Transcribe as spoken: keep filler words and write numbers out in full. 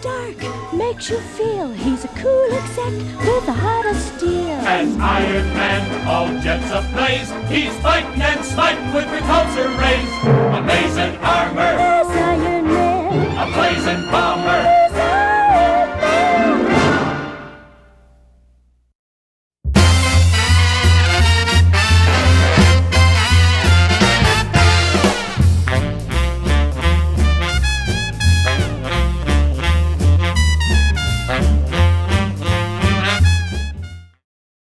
Stark makes you feel he's a cool exec with a heart of steel. As Iron Man, all jets ablaze, he's fighting and smiting with repulsor rays. Amazing armor,